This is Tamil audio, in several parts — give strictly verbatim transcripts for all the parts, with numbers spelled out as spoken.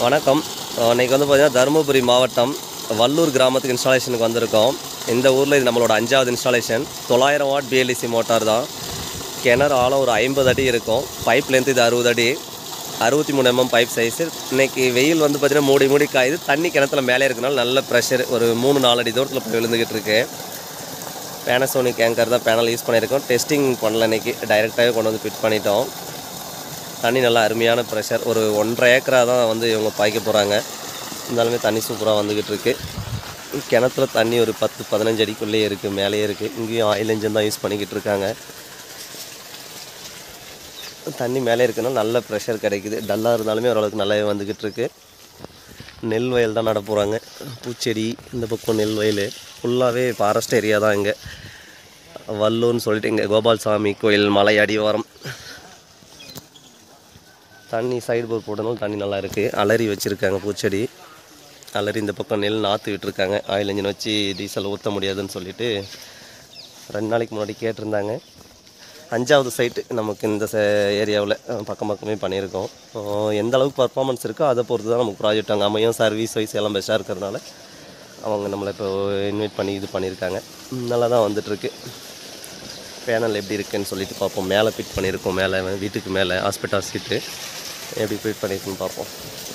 வணக்கம். இன்றைக்கி வந்து பார்த்திங்கன்னா தருமபுரி மாவட்டம் வல்லூர் கிராமத்துக்கு இன்ஸ்டாலேஷனுக்கு வந்திருக்கோம். இந்த ஊரில் இது நம்மளோட அஞ்சாவது இன்ஸ்டாலேஷன். தொள்ளாயிரம் வாட் பிஎல்டிசி மோட்டார் தான். கிணறு ஆழம் ஒரு ஐம்பது அடி இருக்கும். பைப் லென்த் இது அறுபது அடி, அறுபத்தி மூணு எம்எம் பைப் சைஸு. இன்றைக்கி வெயில் வந்து பார்த்திங்கன்னா மூடி மூடி காயுது. தண்ணி கிணத்துல மேலே இருக்கனால நல்ல ப்ரெஷர் ஒரு மூணு நாலு அடி தூரத்தில் போய் விழுந்துக்கிட்டு இருக்கு. பேனசோனிக் ஏங்கர் தான் பேனல் யூஸ் பண்ணியிருக்கோம். டெஸ்டிங் பண்ணல, இன்றைக்கி டைரெக்டாகவே கொண்டு வந்து ஃபிட் பண்ணிட்டோம். தண்ணி நல்லா அருமையான ப்ரெஷர். ஒரு ஒன்றரை ஏக்கராக தான் வந்து இவங்க பாய்க்க போகிறாங்க. இருந்தாலுமே தண்ணி சூப்பராக வந்துக்கிட்டு இருக்குது. கிணத்துல தண்ணி ஒரு பத்து பதினஞ்சு அடிக்குள்ளேயே இருக்குது, மேலேயே இருக்குது. இங்கேயும் ஆயில் இன்ஜின் தான் யூஸ் பண்ணிக்கிட்டு இருக்காங்க. தண்ணி மேலே இருக்குன்னா நல்ல ப்ரெஷர் கிடைக்குது. டல்லாக இருந்தாலுமே ஓரளவுக்கு நல்லாவே வந்துக்கிட்டு இருக்குது. நெல் வயல் தான் நட போகிறாங்க. பூச்செடி இந்த பக்கம் நெல் வயல் ஃபுல்லாகவே ஃபாரஸ்ட் ஏரியா தான். இங்கே வல்லூர்னு சொல்லிட்டு இங்கே கோபால்சாமி கோயில் மலை அடிவாரம். தண்ணி சைடு போர் போட்டனாலும் தண்ணி நல்லா இருக்குது. அலரி வச்சுருக்காங்க, பூச்செடி அலரி. இந்த பக்கம் நெல் நாற்று விட்டுருக்காங்க. ஆயில் இன்ஜின் வச்சு டீசல் ஊற்ற முடியாதுன்னு சொல்லிட்டு ரெண்டு நாளைக்கு முன்னாடி கேட்டிருந்தாங்க. அஞ்சாவது சைட்டு நமக்கு இந்த ஏரியாவில் பக்கம் பக்கமே பண்ணியிருக்கோம். எந்த அளவுக்கு பர்ஃபார்மன்ஸ் இருக்கோ அதை பொறுத்து தான் நமக்கு ப்ராஜெக்ட் அங்கே அமையும். சர்வீஸ் வைஸ் எல்லாம் பெஸ்ட்டாக இருக்கிறதுனால அவங்க நம்மளை இப்போ இன்வைட் பண்ணி இது பண்ணியிருக்காங்க. நல்லா தான் வந்துட்டுருக்கு. பேனல் எப்படி இருக்குன்னு சொல்லிட்டு பார்ப்போம். மேலே ஃபிட் பண்ணியிருக்கோம். மேலே வீட்டுக்கு மேலே ஹாஸ்பிட்டல் சீட்டு எப்படி ஃபிட் பண்ணியிருக்குன்னு பார்ப்போம்.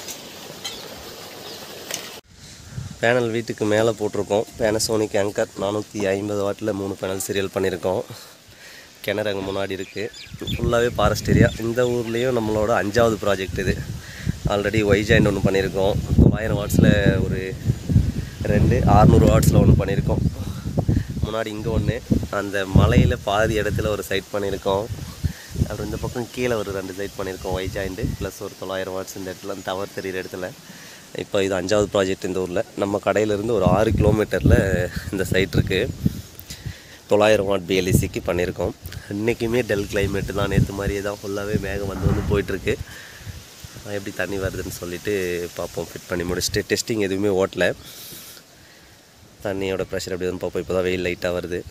பேனல் வீட்டுக்கு மேலே போட்டிருக்கோம். பேனசோனிக் ஏங்கர் நானூற்றி ஐம்பது வாட்டில் மூணு பேனல் சீரியல் பண்ணியிருக்கோம். கிணறு அங்கே முன்னாடி இருக்குது. ஃபுல்லாகவே ஃபாரஸ்ட் ஏரியா. இந்த ஊர்லேயும் நம்மளோட அஞ்சாவது ப்ராஜெக்ட் இது. ஆல்ரெடி ஒய் ஜாயிண்ட் ஒன்று பண்ணியிருக்கோம். தொள்ளாயிரம் வாட்ஸில் ஒரு ரெண்டு அறுநூறு வாட்ஸில் ஒன்று பண்ணியிருக்கோம். முன்னாடி இங்கே ஒன்று, அந்த மலையில் பாதி இடத்துல ஒரு சைட் பண்ணியிருக்கோம். அப்புறம் இந்த பக்கம் கீழே ஒரு ரெண்டு சைட் பண்ணியிருக்கோம். ஒய் ஜாயிண்ட்டு ப்ளஸ் ஒரு தொள்ளாயிரம் வாட்ஸ் இந்த இடத்துல டவர் தெரிகிற இடத்துல. இப்போ இது அஞ்சாவது ப்ராஜெக்ட் இந்த ஊரில். நம்ம கடையிலேருந்து ஒரு ஆறு கிலோமீட்டரில் இந்த சைட் இருக்குது. தொள்ளாயிரம் வாட் பிஎல்சிக்கு பண்ணியிருக்கோம். இன்றைக்குமே டெல் கிளைமேட்டு தான். நேற்று மாதிரியே தான் ஃபுல்லாகவே மேகம் வந்து வந்து போயிட்டுருக்கு. எப்படி தண்ணி வருதுன்னு சொல்லிவிட்டு பார்ப்போம். ஃபிட் பண்ணி முடிச்சுட்டு டெஸ்டிங் எதுவுமே ஓட்டலை. தண்ணியோட ப்ரெஷர் எப்படி வந்து பார்ப்போம். இப்போ தான் வெயில் லைட்டாக வருது.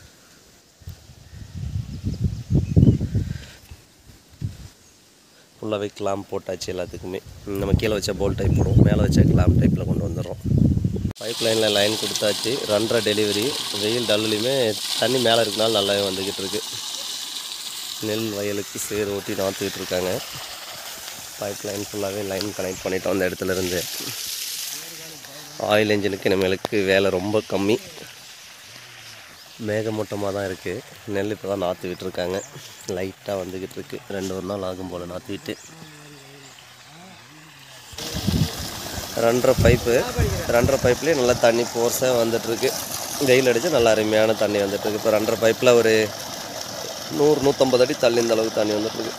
ஃபுல்லாகவே கிளாம்ப் போட்டாச்சு எல்லாத்துக்குமே. நம்ம கீழே வச்ச போல் டைப் போடுவோம், மேலே வச்ச கிளாம்ப் டைப்பில் கொண்டு வந்துடுறோம். பைப் லைனில் லைன் கொடுத்தாச்சு. ரெண்டரை டெலிவரி. வெயில் டல்லுலையுமே தண்ணி மேலே இருக்கனால நல்லாவே வந்துக்கிட்டு இருக்கு. நெல் வயலுக்கு சேர் ஓட்டி நாற்றுக்கிட்டு இருக்காங்க. பைப் லைன் ஃபுல்லாகவே லைன் கனெக்ட் பண்ணிட்டோம். அந்த இடத்துல இருந்து ஆயில் இன்ஜினுக்கு இனிமேலுக்கு வேலை ரொம்ப கம்மி. மேகமூட்டமாக தான் இருக்குது. நெல் இப்போ தான் நாற்று விட்டுருக்காங்க. லைட்டாக வந்துக்கிட்டு இருக்குது. ரெண்டு ஒரு நாள் ஆகும் போல் நாற்று விட்டு. ரெண்டரை பைப்பு ரெண்டரை பைப்லேயே நல்லா தண்ணி ஃபோர்ஸாக வந்துட்டுருக்கு. வெயில் அடித்து நல்லா அருமையான தண்ணி வந்துட்டுருக்கு. இப்போ ரெண்டரை பைப்பில் ஒரு நூறு நூற்றம்பது அடி தள்ளி இந்த அளவுக்கு தண்ணி வந்துட்டுருக்கு.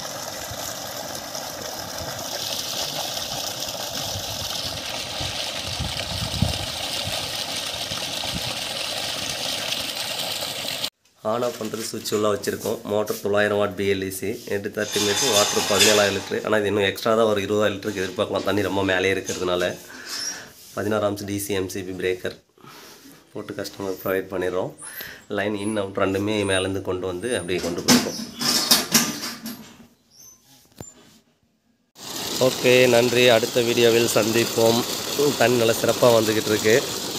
ஆன் ஆஃப் பண்ணுறது சுவிட்ச் உள்ள வச்சுருக்கோம். மோட்டர் தொள்ளாயிரம் வாட் பிஎல்டிசி எட்டு தேர்ட்டி மீட்டர். வாட்டர் பதினேழாயிரம் லிட்ரு. ஆனால் இது இன்னும் எக்ஸ்ட்ரா தான் ஒரு இருபதாயிரம் லிட்டருக்கு எதிர்பார்க்கலாம். தண்ணி ரொம்ப மேலே இருக்கிறதுனால பதினாறாம்ஸ் டிசி எம்சிபி பிரேக்கர் போட்டு கஸ்டமர் ப்ரொவைட் பண்ணிடுறோம். லைன் இன் அவுட் ரெண்டுமே மேலேருந்து கொண்டு வந்து அப்படியே கொண்டு போயிருக்கோம். ஓகே, நன்றி. அடுத்த வீடியோவில் சந்திப்போம். தண்ணி நல்லா சிறப்பாக வந்துக்கிட்டு இருக்கு.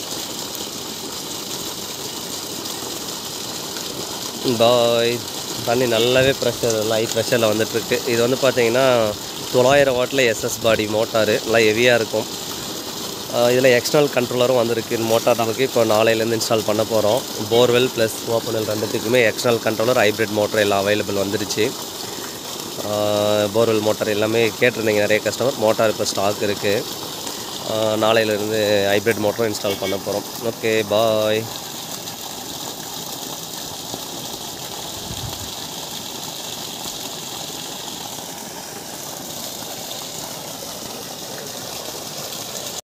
பாய். தண்ணி நல்லாவே ப்ரெஷர் ஹை ப்ரெஷரில் வந்துட்டுருக்கு. இது வந்து பார்த்திங்கன்னா தொள்ளாயிரம் வாட்டில் எஸ்எஸ் பாடி மோட்டாரு. நல்லா ஹெவியாக இருக்கும். இதில் எக்ஸ்டர்னல் கண்ட்ரோலரும் வந்திருக்கு. மோட்டார் நமக்கு இப்போ நாளையிலேருந்து இன்ஸ்டால் பண்ண போகிறோம். போர்வெல் ப்ளஸ் ஓப்பனல் ரெண்டுத்துக்குமே எக்ஸ்டர்னல் கண்ட்ரோலர், ஹைப்ரிட் மோட்டர் எல்லாம் அவைலபிள் வந்துடுச்சு. போர்வெல் மோட்டார் எல்லாமே கேட்டிருந்தீங்க நிறைய கஸ்டமர். மோட்டார் இப்போ ஸ்டாக் இருக்குது. நாளையிலேருந்து ஹைப்ரிட் மோட்டரும் இன்ஸ்டால் பண்ண போகிறோம். ஓகே, பாய்.